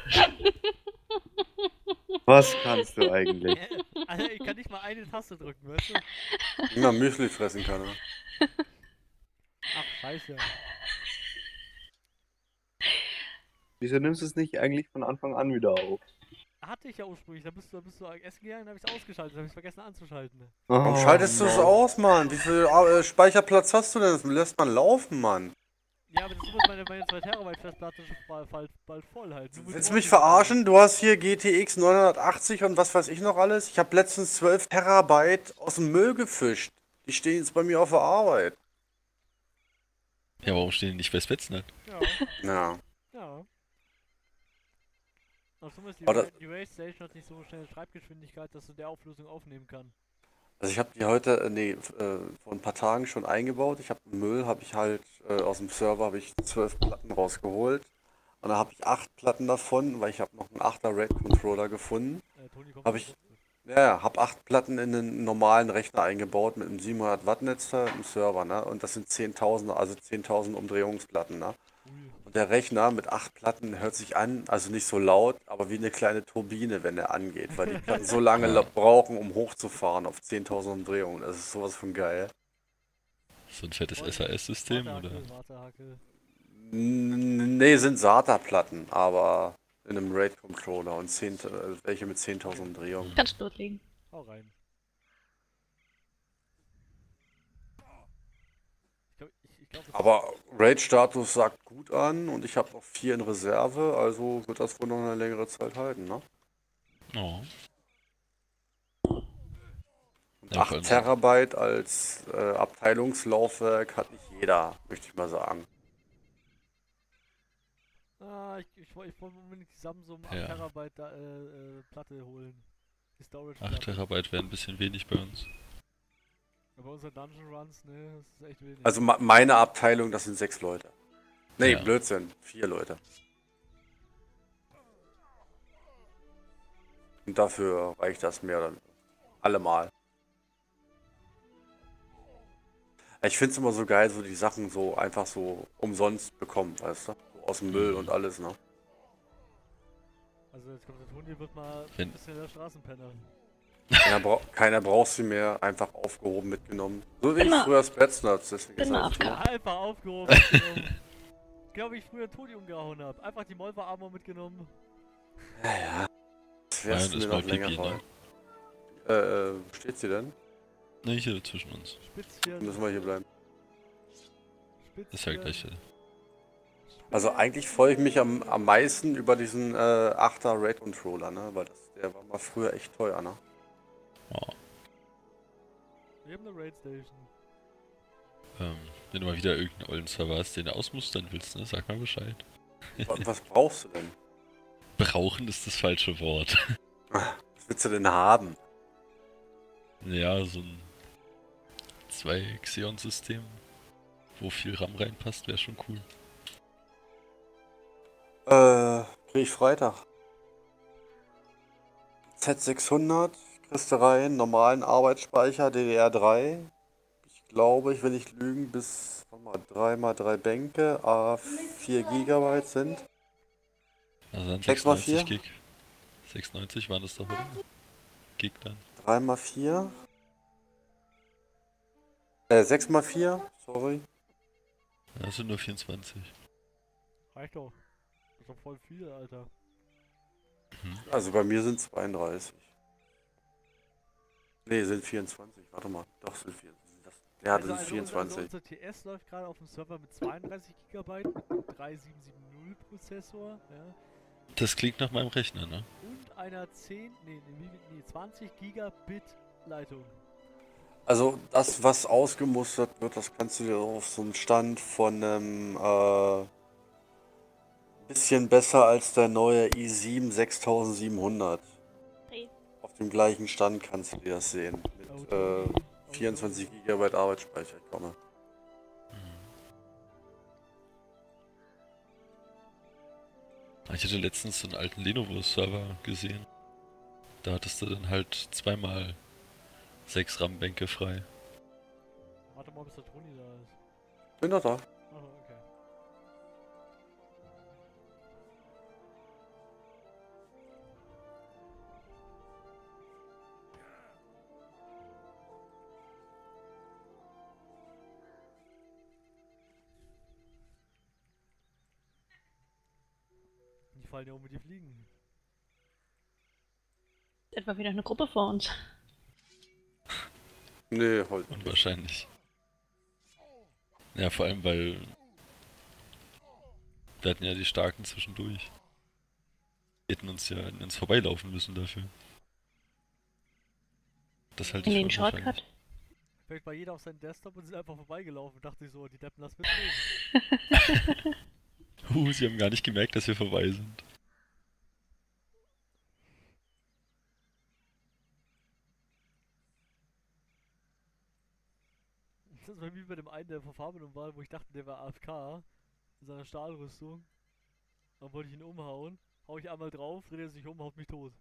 Was kannst du eigentlich? Alter, ich kann nicht mal eine Taste drücken, weißt du? Na, Müsli fressen kann er. Ach, scheiße. Wieso nimmst du es nicht eigentlich von Anfang an wieder auf? Hatte ich ja ursprünglich, da bist du essen gegangen, dann hab ich's ausgeschaltet, dann hab ich's vergessen anzuschalten. Warum Oh, schaltest du es Mann. aus, Mann? Wie viel Speicherplatz hast du denn? Das lässt man laufen, Mann. Ja, aber das ist meine 2 Terabyte Festplatte ist bald voll halt. Nur mit Willst du mich Ordnungsspeicher. verarschen? Du hast hier GTX 980 und was weiß ich noch alles. Ich habe letztens 12 Terabyte aus dem Müll gefischt. Die stehen jetzt bei mir auf der Arbeit. Ja, warum stehen die nicht bei Spetsnaz? Ja, Ja. ja. Ach, zumindest Aber Die Race Station hat nicht so schnell Schreibgeschwindigkeit, dass du der Auflösung aufnehmen kann. also ich habe die heute, vor ein paar Tagen schon eingebaut. Ich habe Müll, habe ich halt aus dem Server habe ich 12 Platten rausgeholt. Und da habe ich 8 Platten davon, weil ich habe noch einen 8er RAID Controller gefunden. Toni kommt Habe mal ich, kurz. ja, habe 8 Platten in einen normalen Rechner eingebaut mit einem 700 Watt Netzteil im Server, ne? Und das sind 10.000, also 10.000 Umdrehungsplatten, ne? Ui. Und der Rechner mit 8 Platten hört sich an, also nicht so laut, aber wie eine kleine Turbine, wenn er angeht, weil die Platten so lange Ja, brauchen, um hochzufahren auf 10.000 Umdrehungen. Das ist sowas von geil. so ein fettes Warte, SAS-System, oder? Warte. Nee, sind SATA-Platten, aber in einem RAID-Controller und welche mit 10.000 Umdrehungen. Hm. Kannst du loslegen. Hau rein. Ich glaub, Aber RAID-Status sagt gut an und ich habe noch 4 in Reserve, also wird das wohl noch eine längere Zeit halten, ne? Oh. Und Ja, vor 8 allem so. Terabyte als Abteilungslaufwerk hat nicht jeder, möchte ich mal sagen. ich wollte unbedingt die Samsung 8 Ja, Terabyte Platte holen. Die 8 Storage-Platte. Terabyte wären ein bisschen wenig bei uns. Aber unsere Dungeon Runs, ne, das ist echt wenig. Also meine Abteilung, das sind 6 Leute. Nee, Ja, Blödsinn, 4 Leute. Und dafür reicht das mehr oder allemal. Ich finde es immer so geil, so die Sachen so einfach so umsonst bekommen, weißt du? So aus dem Müll und mhm. alles, ne? Also jetzt kommt der Toni, wird mal ein Wenn, bisschen der Straßenpenner. Keiner braucht sie mehr, einfach aufgehoben mitgenommen. So wie Bin ich mal, früher Spetsnaz, deswegen bin ist mal alles gut. abgehauen. Einfach aufgehoben. mitgenommen. Glaube ich früher Toni umgehauen hab. Einfach die Molver-Armor mitgenommen. Ja, ja. Das wärst Bayern du mir ist mal noch länger Pipi, ne? wollen. Wo steht sie denn? Ne, hier zwischen uns. Spitzchen. Müssen wir hier bleiben. Das ist ja Spitzchen. gleich. Also eigentlich freue ich mich am meisten über diesen 8er RAID Controller, ne? Weil der war mal früher echt teuer, ne? Oh. Wir haben eine Raid Station. Wenn du mal wieder irgendeinen ollen Server hast, den du ausmustern willst, ne, sag mal Bescheid. Was brauchst du denn? Brauchen ist das falsche Wort. Was willst du denn haben? Ja, so ein 2 Xeon-System, wo viel RAM reinpasst, wäre schon cool. Krieg ich Freitag. Z600, kriegst du rein, normalen Arbeitsspeicher, DDR3. Ich glaube, ich will nicht lügen, bis, warte mal, 3 x 3 Bänke, 4 Gigabyte sind. Also dann 6 mal 96 4? Gig. 96 waren das doch, oder? Gig dann. 3 mal 4? 6 mal 4? Sorry. Ja, das sind nur 24. Reicht doch. Das ist doch voll viel, Alter. Mhm. Also bei mir sind 32. Ne, sind 24. Warte mal. Doch, sind 24. Ja, das sind Also 24. unser TS läuft gerade auf dem Server mit 32 GB, mit einem 3770 Prozessor, ja. Das klingt nach meinem Rechner, ne? Und einer 20 Gigabit Leitung. Also das, was ausgemustert wird, das kannst du dir auf so einen Stand von einem bisschen besser als der neue i7 6700. Hey. Auf dem gleichen Stand kannst du dir das sehen. Mit Toni. 24 GB Arbeitsspeicher, ich komme. Ich hatte letztens so einen alten Lenovo-Server gesehen. Da hattest du dann halt zweimal 6 RAM-Bänke frei. Warte mal, bis der Toni da ist. Bin doch da. Achso, okay. fallen ja um mit die Fliegen. Etwa wieder eine Gruppe vor uns. Nee, heute nicht. Unwahrscheinlich. Ja, vor allem, weil wir hatten ja die Starken zwischendurch. Wir hätten uns ja an uns vorbeilaufen müssen dafür. Das halte In ich den für unwahrscheinlich. Shortcut. Vielleicht war jeder auf seinen Desktop und sind einfach vorbeigelaufen. Dachte ich so, die Deppen lassen mitreden. Sie haben gar nicht gemerkt, dass wir vorbei sind. Das war wie bei dem einen, der vor Farbenum war, wo ich dachte, der war AFK in seiner Stahlrüstung. Dann wollte ich ihn umhauen. Hau ich einmal drauf, dreht er sich um, haut mich tot.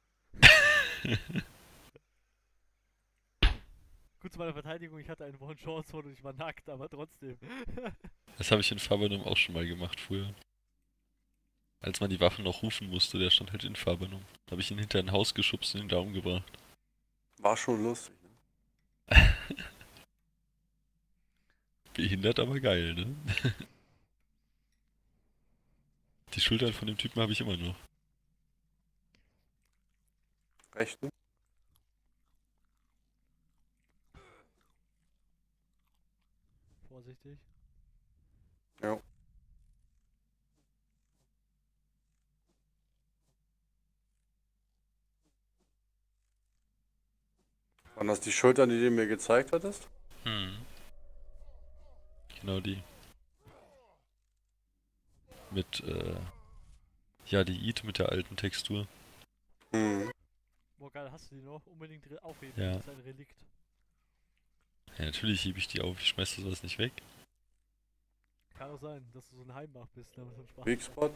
Gut, zu meiner Verteidigung, ich hatte einen One-Shot-Sword und ich war nackt, aber trotzdem. Das habe ich in Farbanum auch schon mal gemacht früher. Als man die Waffen noch rufen musste, der stand halt in Farbanum. Da habe ich ihn hinter ein Haus geschubst und ihn da umgebracht. War schon lustig, ne? Behindert, aber geil, ne? Die Schultern von dem Typen habe ich immer noch. Rechten? Vorsichtig. Ja. Waren das die Schultern, die du mir gezeigt hattest? Genau die. Mit, ja, die Eid mit der alten Textur. Hm. Boah, geil, hast du die noch? Unbedingt aufheben, Ja. das ist ein Relikt. Ja, natürlich hebe ich die auf, ich schmeiß das sowas nicht weg. Kann auch sein, dass du so ein Heimbach bist, ne? So ein Spaß. Weak Spot?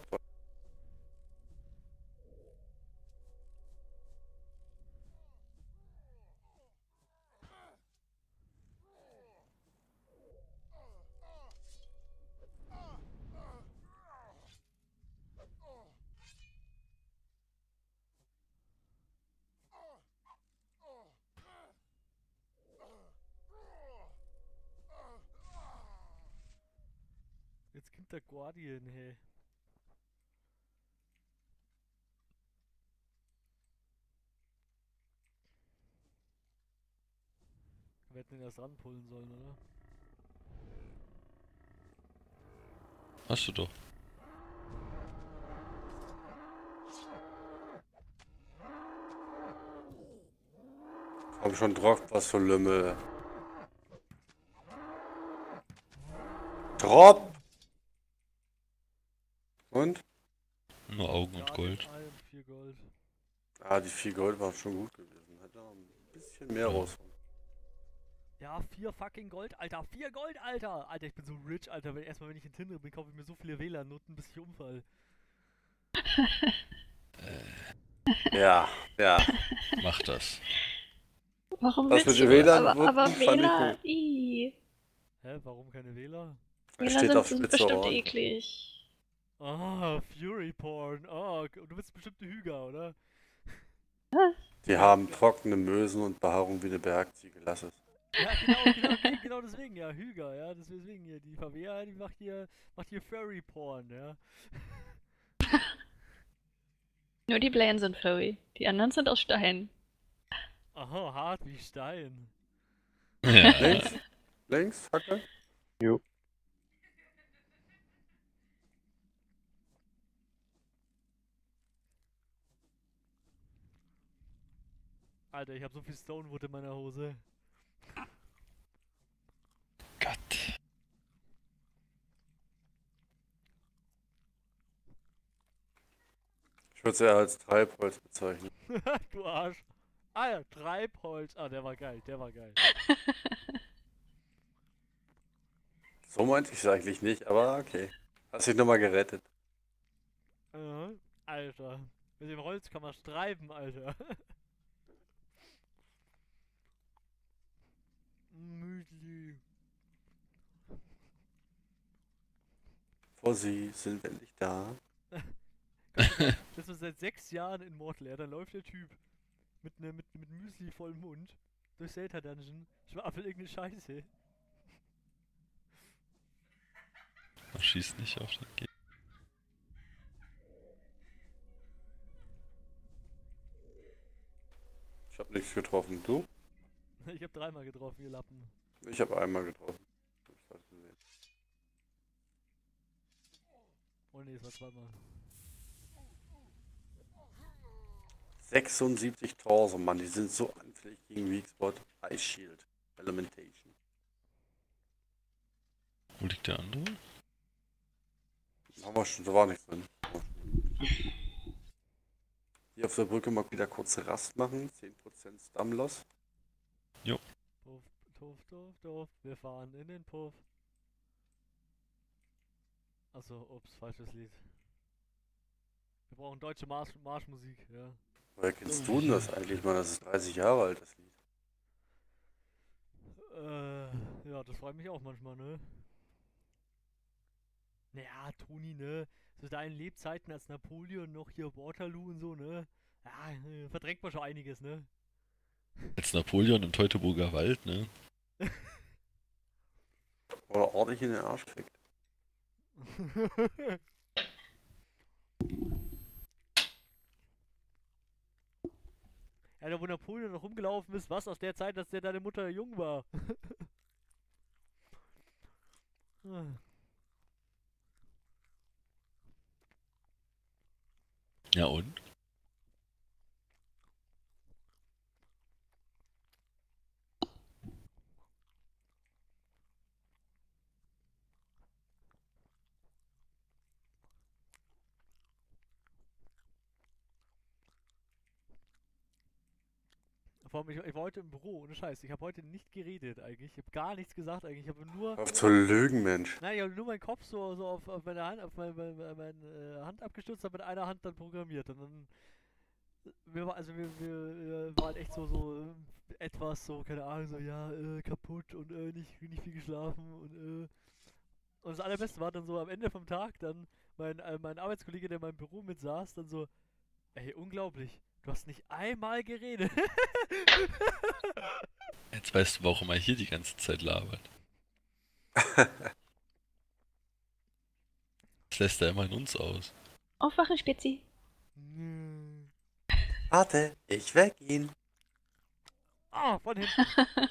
Jetzt kommt der Guardian, hey. Wir hätten ihn erst ranpullen sollen, oder? Hast du doch. Komm schon, Drop, was für Lümmel. Drop! Und? Nur Augen und Guardian Gold. Eye und 4 Gold. Ah, die 4 Gold waren schon gut gewesen. Hätte noch ein bisschen mehr Ja. rausholen. Ja, 4 fucking Gold, Alter. 4 Gold, Alter. Alter, ich bin so rich, Alter. Wenn ich in Tinder bin, kaufe ich mir so viele WLAN-Nutten, bis ich umfall. Ja, ja. Mach das. Warum Das willst mit du? den WLAN aber fand ich WLAN, gut. ih. Hä, warum keine WLAN? Er WLAN steht auf sind spitze bestimmt Ohren. eklig. Ah, Fury Porn. Ah, du bist bestimmt eine Hüger, oder? Die haben trockene Mösen und Behaarung wie eine Bergziege. Lass es. Ja, nee, genau deswegen, ja, Hüger, ja, deswegen hier, die Favela, die macht hier Furry Porn, ja. Nur die Blaine sind furry. Die anderen sind aus Stein. Aha, hart wie Stein. Ja. Links? Links, Hacke? Jo. Alter, ich hab so viel Stonewood in meiner Hose. Gott. Ich würde es eher als Treibholz bezeichnen. Du Arsch. Ah ja, Treibholz. Ah, der war geil, der war geil. So meinte ich es eigentlich nicht, aber okay. Hast dich nochmal gerettet. Alter. Mit dem Holz kann man streiben, Alter. Müsli. Vor sie sind endlich da. Das ist seit 6 Jahren in Mortal Air. Dann läuft der Typ mit Müsli vollem Mund durch Zelda Dungeon. Schwafel irgendeine Scheiße. Man schießt nicht auf den Gegner. nichts getroffen. Du? Ich habe dreimal getroffen, ihr Lappen. Ich habe einmal getroffen. Hab ich fast gesehen. Oh ne, es war zweimal. 76.000, Mann, die sind so anfällig gegen Weak Spot. Ice Shield. Elementation. Wo liegt der andere? Haben wir schon, da war nichts drin. Hier auf der Brücke mal wieder kurze Rast machen. 10% Stamloss. Puff, tuff, tuff, tuff. Wir fahren in den Puff. Achso, ups, falsches Lied. Wir brauchen deutsche Marschmusik, ja. Woher kennst du denn das eigentlich, Mann? Das ist 30 Jahre alt, das Lied. Ja, das freut mich auch manchmal, ne? Naja, Toni, ne? Zu deinen Lebzeiten als Napoleon noch hier Waterloo und so, ne? Ja, verdrängt man schon einiges, ne? Als Napoleon im Teutoburger Wald, ne? Oder ordentlich in den Arsch fickt. Ja, da wo Napoleon noch rumgelaufen ist, was aus der Zeit, dass der deine Mutter jung war. Ja und? Vor allem, ich war heute im Büro, ohne Scheiß. Ich habe heute nicht geredet eigentlich. Ich habe gar nichts gesagt eigentlich. Ich habe nur. Auf zu lügen, Mensch. Nein, ich habe nur meinen Kopf so auf meine Hand, auf meine Hand abgestützt, habe mit einer Hand dann programmiert. Und dann. Wir waren echt so etwas so, keine Ahnung, so, ja, kaputt und nicht viel geschlafen und das Allerbeste war dann so am Ende vom Tag dann mein Arbeitskollege, der in meinem Büro mit saß, dann so, ey, unglaublich, du hast nicht einmal geredet. Jetzt weißt du, warum er hier die ganze Zeit labert. Das lässt er immer in uns aus. Aufwachen, Spezi. Warte, ich weck ihn. Ah, von hinten.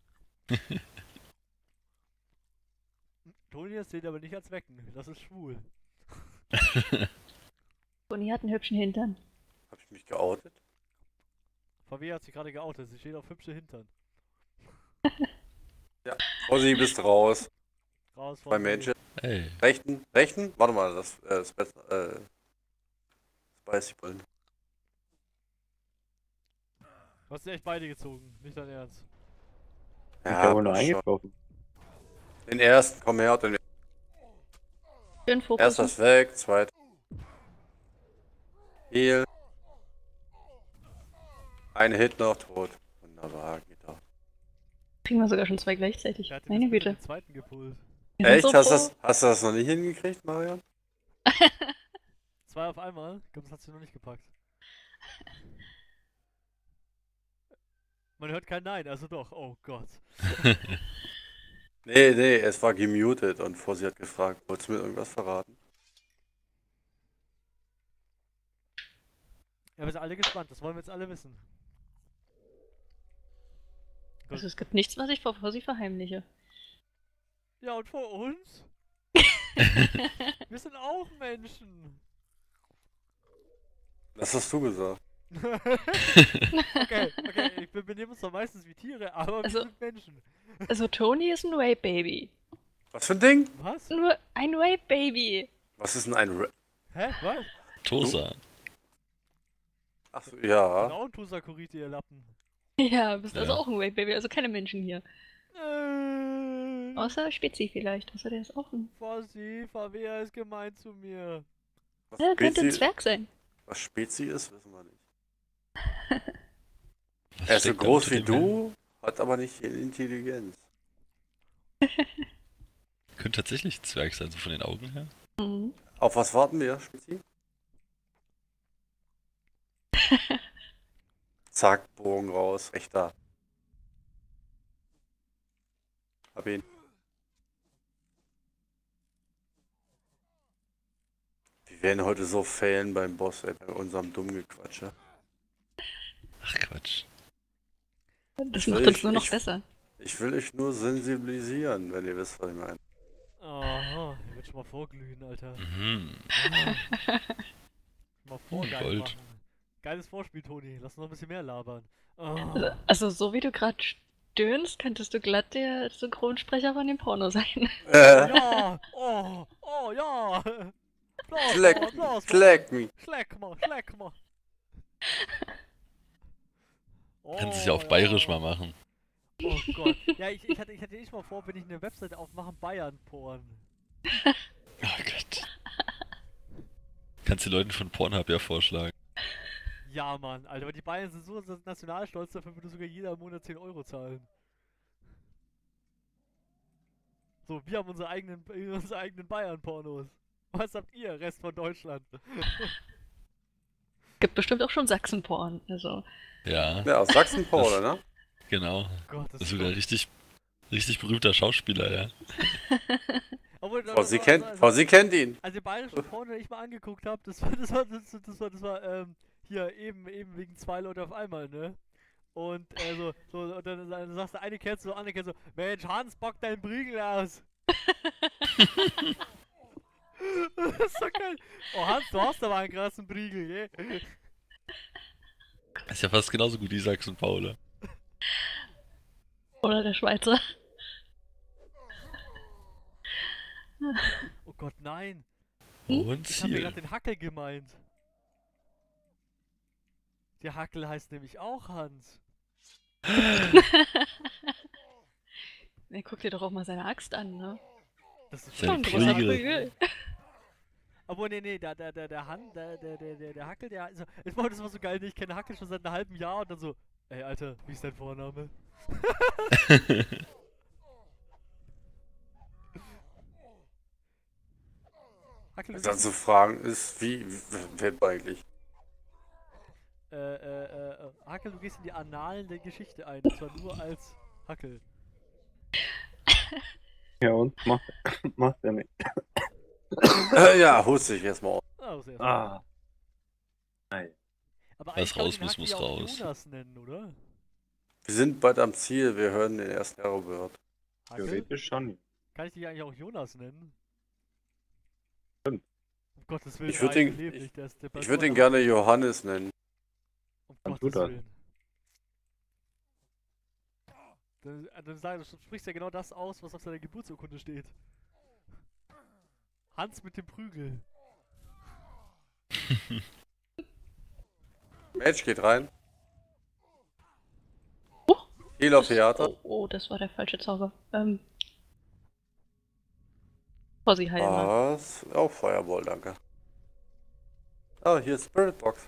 Toni, das zählt aber nicht als Wecken, das ist schwul. Toni hat einen hübschen Hintern. Hab ich mich geoutet? VW hat sich gerade geoutet, sie steht auf hübsche Hintern. Ossi, bist raus. Raus von Bei Mädchen. Ey, Rechten? Warte mal, das Spicy Bullen. Du hast ja echt beide gezogen, nicht dein Ernst. Ich habe nur schon. eingetroffen. Den ersten, komm her, den Schön Fokus. erster ist weg, zweiter. Heal. Ein Hit noch, tot. Wunderbar, geht doch. Kriegen wir sogar schon zwei gleichzeitig. Der hat Meine den Güte. zweiten gepult. Wir sind Echt? so froh. Hast du das noch nicht hingekriegt, Marian? 2 auf einmal? Ich glaube, das hat sie noch nicht gepackt. Man hört kein Nein, also doch. Oh Gott. Nee, es war gemutet und Fossi hat gefragt, wolltest du mir irgendwas verraten? Ja, wir sind alle gespannt, das wollen wir jetzt alle wissen. Also es gibt nichts, was ich vor sie verheimliche. Ja, und vor uns? Wir sind auch Menschen. Das hast du gesagt. Okay, wir benehmen uns doch meistens wie Tiere, aber wir Also- sind Menschen. Also Toni ist ein Rape-Baby. Was für ein Ding? Was? Nur ein Rape-Baby. Was ist denn ein Hä? Was? Tosa. Achso, ja. Genau, ein Tusakuriti, ihr Lappen. Ja, bist also Ja. auch ein Rape-Baby, also keine Menschen hier. Außer Spezi vielleicht. Also der ist auch ein... Fossi, Favea ist gemein zu mir. Was Ja, könnte ein Spezi, Zwerg sein. was Spezi ist, wissen wir nicht. Was Er ist so steckt da groß unter wie dem du, hat aber nicht viel Intelligenz. Könnte tatsächlich ein Zwerg sein, so von den Augen her. Mhm. Auf was warten wir, Spezi? Zack, Bogen raus, echter. Hab ihn. Wir werden heute so failen beim Boss, ey, bei unserem dummen Gequatsche. Ach Quatsch. Das will macht uns ich- nur noch ich- besser. Ich will euch nur sensibilisieren, wenn ihr wisst, was ich meine. Aha, ich will schon mal vorglühen, Alter. Mhm. Ah. Mal vorgeil Gold. machen. Geiles Vorspiel, Toni. Lass uns noch ein bisschen mehr labern. Ah. Also, so wie du gerade stöhnst, könntest du glatt der Synchronsprecher von dem Porno sein. Ja! Oh ja! Applaus, Schleck, Applaus, schleck mich. Schleck mal, schleck mal. Kannst es ja auf Bayerisch mal machen. Oh Gott. Ja, ich hatte nicht mal vor, wenn ich eine Webseite aufmache, Bayern-Porn. Oh Gott. Kannst den Leuten von Pornhub ja vorschlagen. Ja, Mann, Alter, aber die Bayern sind so nationalstolz, dafür würde sogar jeder im Monat 10 Euro zahlen. So, wir haben unsere eigenen Bayern-Pornos. Was habt ihr, Rest von Deutschland? Gibt bestimmt auch schon Sachsen-Porn. Also, Ja, Ja, aus Sachsen-Paul, ne? genau. Gott, Das ist sogar richtig berühmter Schauspieler, ja. Obwohl, Sie kennt ihn. Also den bayerischen Porno, den ich mal angeguckt habe, das war hier eben wegen 2 Leute auf einmal, ne? Und und dann sagst du, eine kennst du, andere kennst du, Mensch, Hans, bock deinen Prügel aus. Das ist so geil. Oh Hans, du hast aber einen krassen Prügel, gell? Ist ja fast genauso gut wie Sachsen-Paul. oder der Schweizer. Oh Gott, nein. Und Ich habe mir gerade Ziel. den Hackel gemeint. Der Hackel heißt nämlich auch Hans. Ne, guck dir doch auch mal seine Axt an, ne? Das ist Sein Schon ein schon großer Prügel. Prügel. Aber nee, der Hackel, also, das war so geil, ich kenne Hackel schon seit einem halben Jahr und dann so, ey, Alter, wie ist dein Vorname? Hackel, du Dann gehst, zu fragen ist, wer eigentlich? Hackel, du gehst in die Annalen der Geschichte ein, und zwar nur als Hackel. Ja, und? Macht er nicht. Ja, hust dich erstmal auf. Ah, das ist Ah. Nein. Aber Was eigentlich kann man raus den muss, Hackel muss ja auch raus. Jonas nennen, oder? Wir sind bald am Ziel, wir hören den ersten Aerobird. Hackel? Theoretisch schon. Kann ich dich eigentlich auch Jonas nennen? Stimmt. Um Gottes Willen, Ich würd nein, ihn- lebt nicht, der ist- der bleibt Ich würde ihn immer noch- gerne Johannes nennen. Um Dann Gottes tu das. Willen. Du sprichst ja genau das aus, was auf seiner Geburtsurkunde steht. Hans mit dem Prügel. Match geht rein. Oh. Heal auf Theater. Oh, das war der falsche Zauber. Vorsicht, Heilmann. Was? Oh, Feuerball, danke. Oh, hier ist Spirit Box.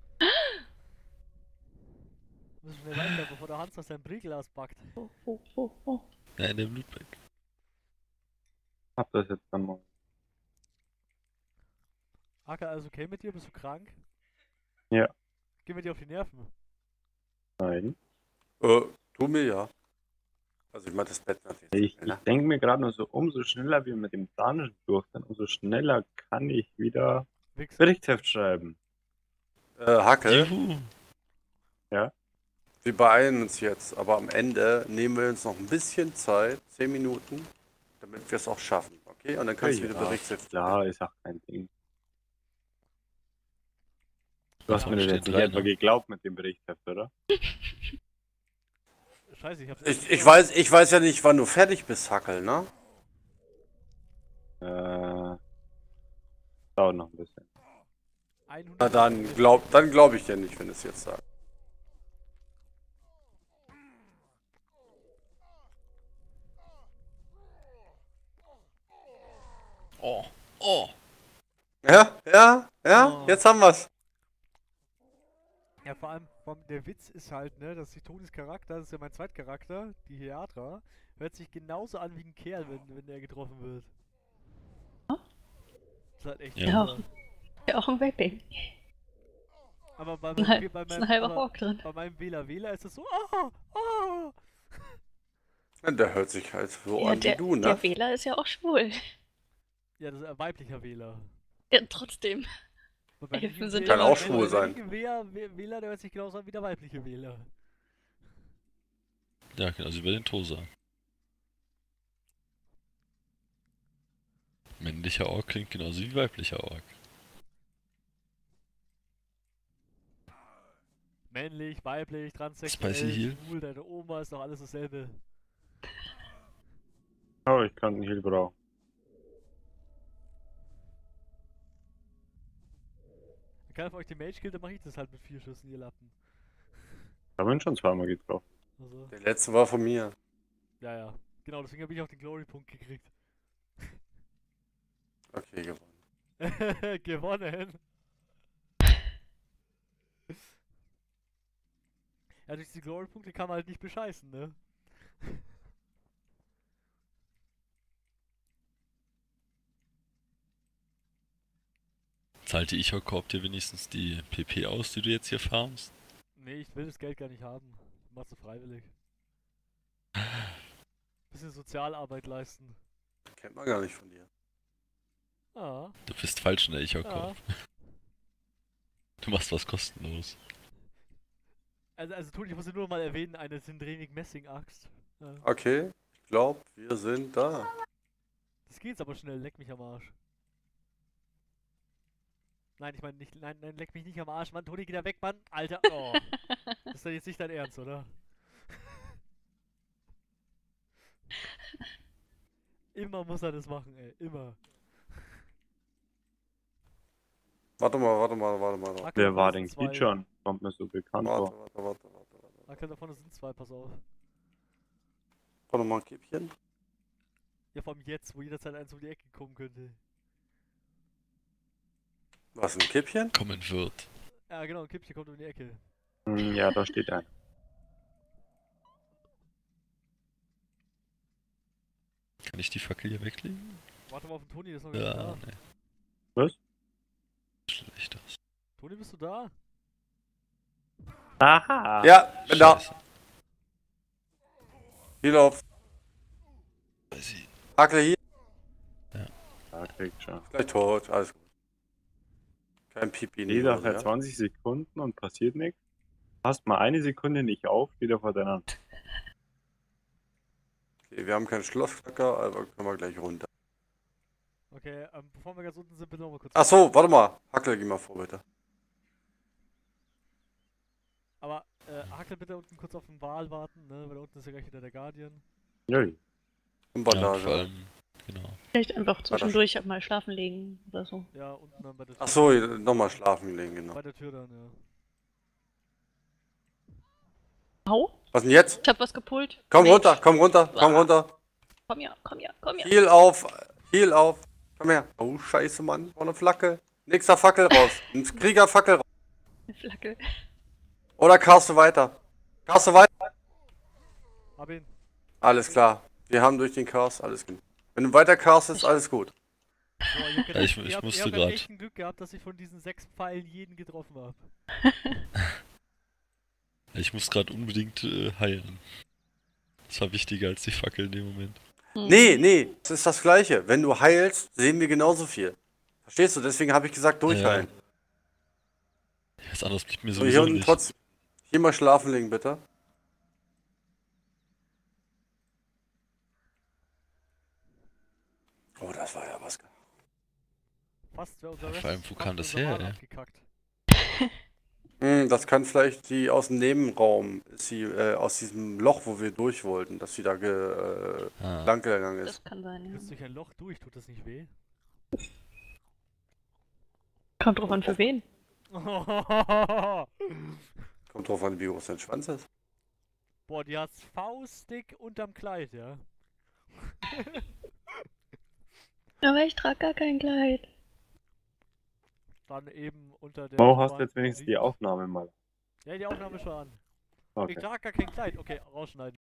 Wir müssen schnell weiter, bevor der Hans aus seinem Prügel auspackt. Oh. Ja, in der Blutbank. Hab das jetzt dann mal. Haka, alles okay mit dir? Bist du krank? Ja. Geh mit dir auf die Nerven. Nein. Tu mir ja. Also ich meine das Bett natürlich. Ich denke mir gerade nur so, umso schneller wir mit dem Dungeon durch sind, umso schneller kann ich wieder Wichser. Berichtsheft schreiben. Hackel, Juhu. wir beeilen uns jetzt, aber am Ende nehmen wir uns noch ein bisschen Zeit, 10 Minuten, damit wir es auch schaffen, okay? Und dann kannst du wieder Berichtsheft. Klar, ist auch kein Ding. Du hast Ja, mir das steht jetzt nicht rein, etwa ne? geglaubt mit dem Berichtsheft, oder? Scheiße, ich hab's Ich weiß ja nicht, wann du fertig bist, Hackel, ne? Dauert noch ein bisschen. 100 Na dann glaub ich dir nicht, wenn du es jetzt sagst. Oh. Oh. Ja, Oh. jetzt haben wir's. Ja, vor allem der Witz ist halt, ne, dass die Tonis Charakter, das ist ja mein Zweitcharakter, die Heatra, hört sich genauso an wie ein Kerl, wenn er getroffen wird. Das ist halt echt Ja. super. Ja, auch ein Vaping. Aber bei Ist meinem, bei ein halber meinem, Rock drin. bei meinem Wähler ist es so, ah. Der hört sich halt so Ja, an wie du, der ne? Wähler ist ja auch schwul. Ja, das ist ein weiblicher Wähler. Ja, trotzdem. Und bei Elfen dem sind Kann Wähler- auch schwul sein. Wähler, der hört sich genauso an wie der weibliche Wähler. Ja, also über den Tosa. Männlicher Ork klingt genauso wie weiblicher Ork. Männlich, weiblich, Spicy transsexuell, Heal. schwul, deine Oma ist doch alles dasselbe. Oh, ich kann einen Heal brauchen. Wenn keiner von euch den Mage killt, dann mach ich das halt mit 4 Schüssen, ihr Lappen. Da haben wir ihn schon zweimal getroffen. Also, Der letzte war von mir. ja. Genau, deswegen habe ich auch den Glory-Punkt gekriegt. Okay, gewonnen. Gewonnen! Ja, durch die Glory-Punkte kann man halt nicht bescheißen, ne? Zahlt die Ichor-Korb dir wenigstens die PP aus, die du jetzt hier farmst? Nee, ich will das Geld gar nicht haben. Ich mach's so freiwillig. Bisschen Sozialarbeit leisten. Kennt man gar nicht von dir. Ah, Du bist falsch in der ja. Ichor-Korb. Du machst was kostenlos. Also Toni, ich muss nur mal erwähnen, eine Sindremik Messing-Axt. Ja. Okay, ich glaube, wir sind da. Das geht aber schnell, leck mich am Arsch. Nein, ich meine nicht, nein, leck mich nicht am Arsch, Mann. Toni, geh da weg, Mann. Alter, oh. Das ist doch jetzt nicht dein Ernst, oder? Immer muss er das machen, ey. Immer. Warte mal. Hakel Wer da war vorne denn sind zwei. Kichon? Kommt mir so bekannt vor. Warte. Hakel da vorne sind 2, pass auf. Warte mal ein Kippchen. Ja, vor allem jetzt, wo jederzeit eins um die Ecke kommen könnte. Was, ein Kippchen? Kommen wird. Ja, genau, ein Kippchen kommt um die Ecke. Ja, da steht einer. Kann ich die Fackel hier weglegen? Warte mal auf den Toni, der ist noch gar nicht Ja, da. ne. Was? Schlecht aus. Toni, bist du da? Aha! Ja, bin da. Scheiße. Hier auf. Weiß ich. Hakel hier. Da kriegt schon. Gleich tot. Alles gut. Kein Pipi. Steht oder auf so, ja 20 Sekunden und passiert nichts. Passt mal eine Sekunde nicht auf, wieder vor deiner Hand. Okay, wir haben keinen Schlossknacker, aber können wir gleich runter. Okay, bevor wir ganz unten sind, bitte noch mal kurz. Ach so, warte mal. Hackel, geh mal vor, bitte. Aber, Hakel bitte unten kurz auf den Wal warten, ne? Weil da unten ist ja gleich wieder der Guardian. Ja, Und Ja, Bandage. vor allem, genau. Vielleicht einfach zwischendurch mal schlafen legen oder so. Ja, unten dann bei der Tür. Ach so, nochmal schlafen legen, genau. Bei der Tür dann, ja. Au, Was denn jetzt? ich hab was gepult. Komm Mage. runter, komm runter. Komm her. Heal auf. Komm her. Oh, scheiße, Mann. War eine Flagge. Nächster Fackel raus. Ein Kriegerfackel raus. Eine Flagge. Oder cast du weiter. Hab ihn. Alles klar. Wir haben durch den Cast alles gut. Wenn du weiter castest, alles gut. Boah, Ja, ich musste ihr habt grad. echt ein Glück gehabt, dass ich von diesen 6 Pfeilen jeden getroffen habe. Ich muss gerade unbedingt heilen. Das war wichtiger als die Fackel in dem Moment. Nee, das ist das Gleiche. Wenn du heilst, sehen wir genauso viel. Verstehst du? Deswegen habe ich gesagt, durchheilen. Ja, was anderes blieb mir So, hier sowieso unten nicht. trotzdem. Hier mal schlafen legen, bitte. Oh, das war ja was. Fast wäre unser Ja, Rest. vor allem, wo fast kam das unser her, Wal ey? abgekackt. Das kann vielleicht die aus dem Nebenraum, ist sie aus diesem Loch, wo wir durch wollten, dass sie da Ah. lang gegangen ist. Das kann sein, ja. Bist durch ein Loch durch, tut das nicht weh? Kommt drauf an, für wen. Kommt drauf an, wie groß dein Schwanz ist. Boah, die hat's faustdick unterm Kleid, ja. Aber ich trage gar kein Kleid. Dann eben unter der. Mo, hast du jetzt schwarzen wenigstens die Jeans. Aufnahme mal? Ja, die Aufnahme schon an. Okay. Ich trage gar kein Kleid. Okay, rausschneiden.